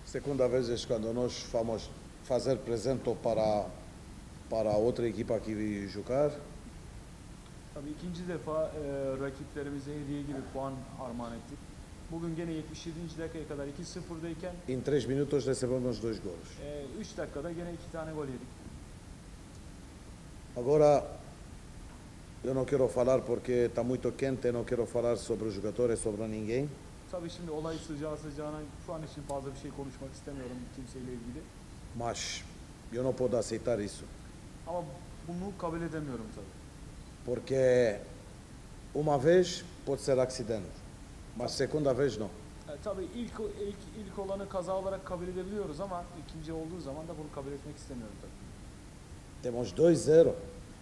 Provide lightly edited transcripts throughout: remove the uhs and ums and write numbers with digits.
Segunda vez es cuando nós vamos fazer presente para outra equipa que jogar. Tabii ikinci defa rakiplerimize hediye gibi puan armağan ettik. Bugün gene 77. dakikaya kadar 2-0'dayken Em 3 minutos recebemos 2 gols. 3 dakikada gene 2 tane gol yedik. Agora, eu não quero falar porque está muito quente, não quero falar sobre os jogadores, sobre ninguém. Tabii şimdi olay sıcağı sıcağına şu an için fazla bir şey konuşmak istemiyorum kimseyle ilgili. Mas eu não posso aceitar isso. Ama bunu kabul edemiyorum tabii. Porque uma vez pode ser acidente, mas segunda vez não. Tabii ilk olanı kaza olarak kabul edebiliyoruz ama ikinci olduğu zaman da bunu kabul etmek istemiyorum tabii. Temos 2-0.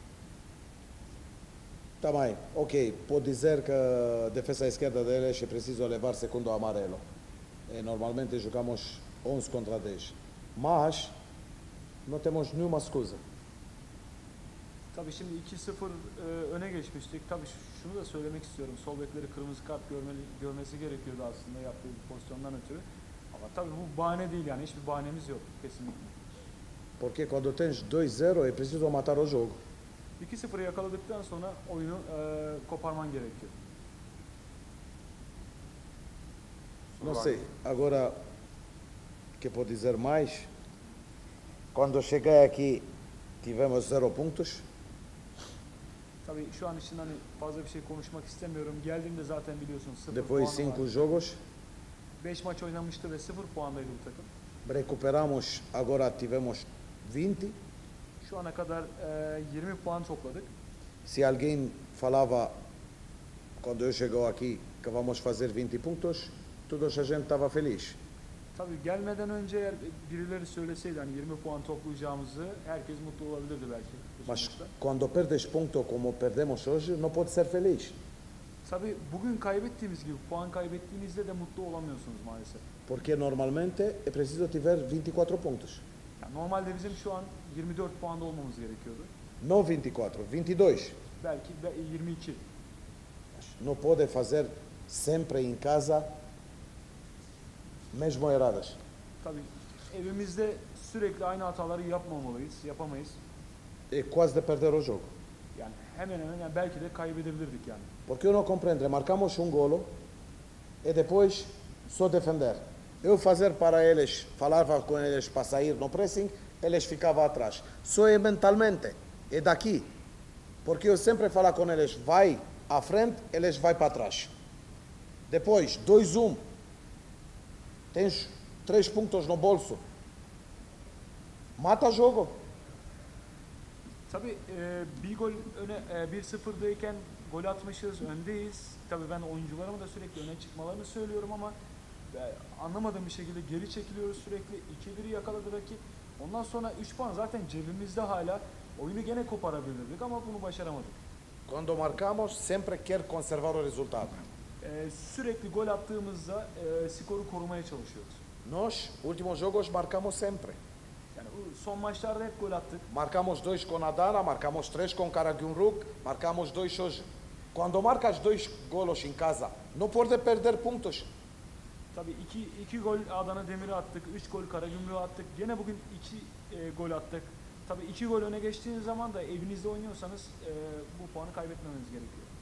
Tá bem, ok. Pode dizer que a defesa esquerda deles é preciso levar segundo amarelo. Normalmente jogamos 11 contra 10. Mas não temos nenhuma escusa. Tabii şimdi 2-0 öne geçmiştik. Tabii şunu da söylemek istiyorum. Sol bekleri kırmızı kart görmesi gerekiyordu aslında yaptığı bir pozisyondan ötürü. Ama tabii bu bahane değil yani. Hiçbir bahanemiz yok kesinlikle. Porque quando tens 2-0 é preciso matar o jogo. 2-0'ı yakaladıktan sonra oyunu koparman gerekiyor. Não sei, agora que pode dizer mais? Quando cheguei aqui tivemos 0 pontos. Tabii şu an için hani fazla bir şey konuşmak istemiyorum. Geldiğimde zaten biliyorsunuz 0 Depois puanı 5 var. jogos. 5 maç oynamıştı ve 0 puandaydı bu takım. Recuperamos, agora tivemos 20. Şu ana kadar 20 puan topladık. Se alguém falava quando eu chegou aqui que vamos fazer 20 pontos, toda a gente estava feliz. Tabii gelmeden önce eğer birileri söyleseydi hani 20 puan toplayacağımızı herkes mutlu olabilirdi belki. Mas quando perdes ponto como perdemos hoje, não pode ser feliz. Tabii bugün kaybettiğimiz gibi puan kaybettiğinizde de mutlu olamıyorsunuz maalesef. Porque normalmente é preciso tiver 24 pontos. Yani normalde bizim şu an 24 puanda olmamız gerekiyordu. Não 24, 22. Belki 22. Não pode fazer sempre em casa mesmo erradas. Tabii evimizde sürekli aynı hataları yapamayız. É quase de perder o jogo. Yani hemen hemen yani belki de kaybedebilirdik yani. Porque eu não compreendo, marcamos golo e depois só defender. Eu fazer para eles, falava com eles para sair no pressing, eles ficavam atrás. Só é mentalmente, é daqui. Porque eu sempre falo com eles, vai à frente, eles vai para trás. Depois, 2-1. Tens 3 pontos no bolso. Mata jogo. Tabii bir gol öne 1-0'dayken gol atmışız, öndeyiz. Tabii ben oyuncularıma da sürekli öne çıkmalarını söylüyorum ama anlamadığım bir şekilde geri çekiliyoruz sürekli. 2-1'i yakaladı rakip. Ondan sonra 3 puan zaten cebimizde hala. Oyunu gene koparabilirdik ama bunu başaramadık. Quando marcamos, sempre quer conservar o resultado. Sürekli gol attığımızda skoru korumaya çalışıyoruz. Nós, últimos jogos, marcamos sempre. Yani son maçlarda hep gol attık. Marcamos 2 com Adana, marcamos 3 com Karagümrük, marcamos 2 hoje. Quando marcas 2 golos em casa, não pode perder pontos. Tabii 2 gol Adana Demir'e attık, 3 gol Karagümrük'e attık. Gene bugün 2 gol attık. Tabii 2 gol öne geçtiğiniz zaman da evinizde oynuyorsanız bu puanı kaybetmemeniz gerekiyor.